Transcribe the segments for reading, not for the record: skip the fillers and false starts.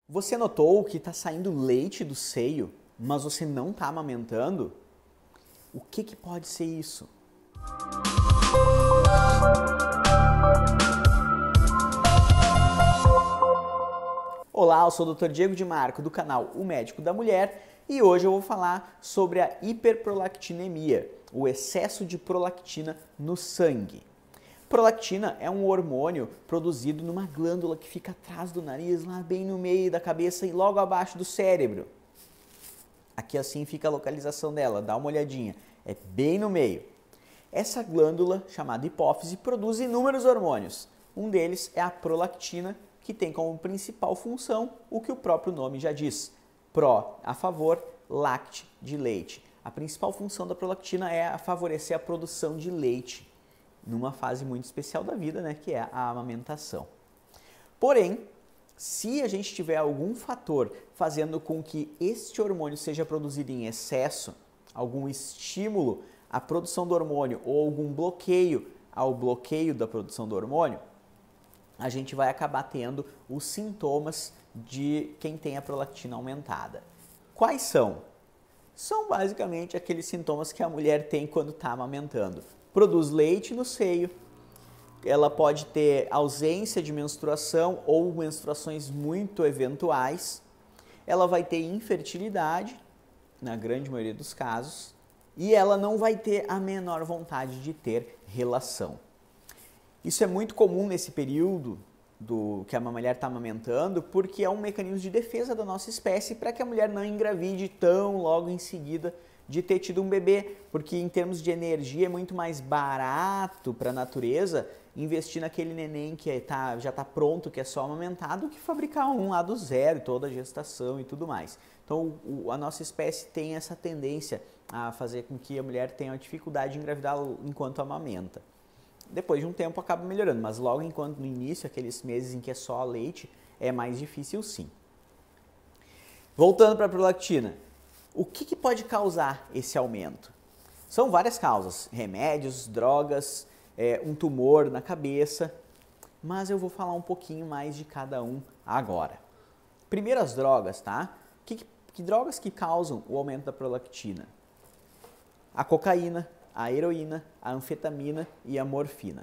Você notou que está saindo leite do seio, mas você não está amamentando? O que pode ser isso? Olá, eu sou o Dr. Diego de Marco do canal O Médico da Mulher e hoje eu vou falar sobre a hiperprolactinemia, o excesso de prolactina no sangue. Prolactina é um hormônio produzido numa glândula que fica atrás do nariz, lá bem no meio da cabeça e logo abaixo do cérebro. Aqui assim fica a localização dela, dá uma olhadinha, é bem no meio. Essa glândula, chamada hipófise, produz inúmeros hormônios. Um deles é a prolactina, que tem como principal função o que o próprio nome já diz, pró, a favor, lacte, de leite. A principal função da prolactina é favorecer a produção de leite, numa fase muito especial da vida, né, que é a amamentação. Porém, se a gente tiver algum fator fazendo com que este hormônio seja produzido em excesso, algum estímulo à produção do hormônio ou algum bloqueio ao bloqueio da produção do hormônio, a gente vai acabar tendo os sintomas de quem tem a prolactina aumentada. Quais são? São basicamente aqueles sintomas que a mulher tem quando está amamentando. Produz leite no seio, ela pode ter ausência de menstruação ou menstruações muito eventuais, ela vai ter infertilidade, na grande maioria dos casos, e ela não vai ter a menor vontade de ter relação. Isso é muito comum nesse período que a mulher está amamentando, porque é um mecanismo de defesa da nossa espécie para que a mulher não engravide tão logo em seguida de ter tido um bebê, porque em termos de energia é muito mais barato para a natureza investir naquele neném que já está pronto, que é só amamentado, do que fabricar um lá do zero, toda a gestação e tudo mais. Então a nossa espécie tem essa tendência a fazer com que a mulher tenha dificuldade de engravidar enquanto amamenta. Depois de um tempo acaba melhorando, mas logo enquanto no início, aqueles meses em que é só leite, é mais difícil sim. Voltando para a prolactina, o que pode causar esse aumento? São várias causas, remédios, drogas, um tumor na cabeça, mas eu vou falar um pouquinho mais de cada um agora. Primeiro as drogas, tá? Que drogas que causam o aumento da prolactina? A cocaína, a heroína, a anfetamina e a morfina.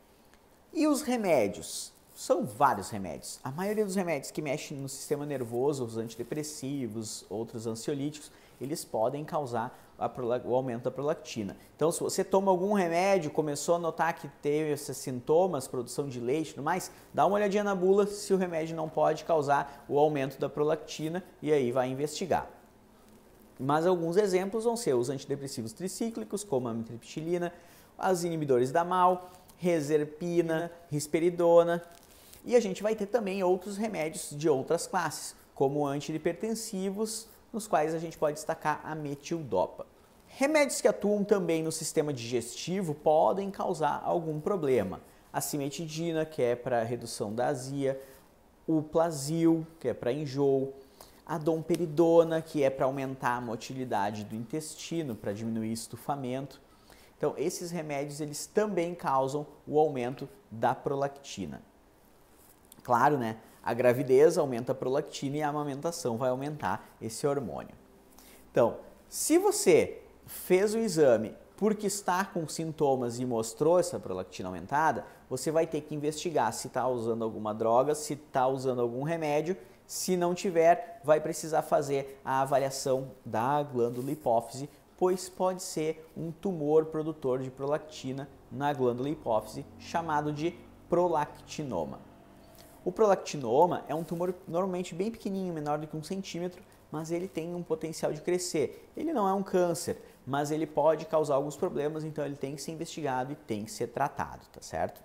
E os remédios? São vários remédios. A maioria dos remédios que mexem no sistema nervoso, os antidepressivos, outros ansiolíticos, eles podem causar o aumento da prolactina. Então, se você toma algum remédio, começou a notar que teve esses sintomas, produção de leite e tudo mais, dá uma olhadinha na bula se o remédio não pode causar o aumento da prolactina e aí vai investigar. Mas alguns exemplos vão ser os antidepressivos tricíclicos, como a amitriptilina, os inibidores da MAO, reserpina, risperidona. E a gente vai ter também outros remédios de outras classes, como antihipertensivos, nos quais a gente pode destacar a metildopa. Remédios que atuam também no sistema digestivo podem causar algum problema. A cimetidina, que é para redução da azia, o Plasil, que é para enjoo, a domperidona, que é para aumentar a motilidade do intestino, para diminuir o estufamento. Então, esses remédios eles também causam o aumento da prolactina. Claro, né? A gravidez aumenta a prolactina e a amamentação vai aumentar esse hormônio. Então, se você fez o exame porque está com sintomas e mostrou essa prolactina aumentada, você vai ter que investigar se está usando alguma droga, se está usando algum remédio. Se não tiver, vai precisar fazer a avaliação da glândula hipófise, pois pode ser um tumor produtor de prolactina na glândula hipófise, chamado de prolactinoma. O prolactinoma é um tumor normalmente bem pequenininho, menor do que 1 centímetro, mas ele tem um potencial de crescer. Ele não é um câncer, mas ele pode causar alguns problemas, então ele tem que ser investigado e tem que ser tratado, tá certo?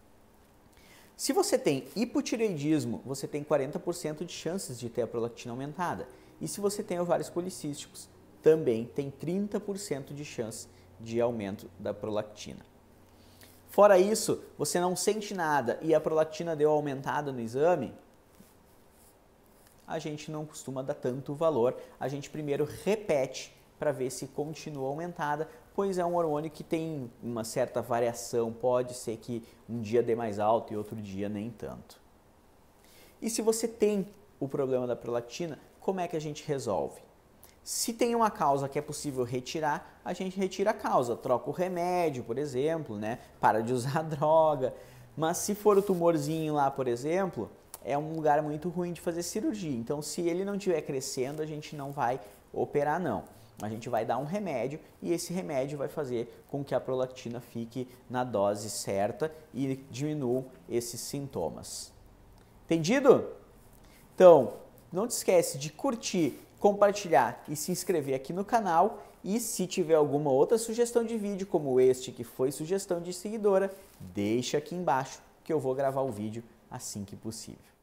Se você tem hipotireoidismo, você tem 40% de chances de ter a prolactina aumentada. E se você tem ovários policísticos, também tem 30% de chance de aumento da prolactina. Fora isso, você não sente nada e a prolactina deu aumentada no exame, a gente não costuma dar tanto valor. A gente primeiro repete para ver se continua aumentada, pois é um hormônio que tem uma certa variação, pode ser que um dia dê mais alto e outro dia nem tanto. E se você tem o problema da prolactina, como é que a gente resolve? Se tem uma causa que é possível retirar, a gente retira a causa, troca o remédio, por exemplo, né? Para de usar droga. Mas se for o tumorzinho lá, por exemplo, é um lugar muito ruim de fazer cirurgia. Então, se ele não estiver crescendo, a gente não vai operar, não. A gente vai dar um remédio e esse remédio vai fazer com que a prolactina fique na dose certa e diminua esses sintomas. Entendido? Então, não te esquece de curtir, compartilhar e se inscrever aqui no canal. E se tiver alguma outra sugestão de vídeo, como este que foi sugestão de seguidora, deixa aqui embaixo que eu vou gravar o vídeo assim que possível.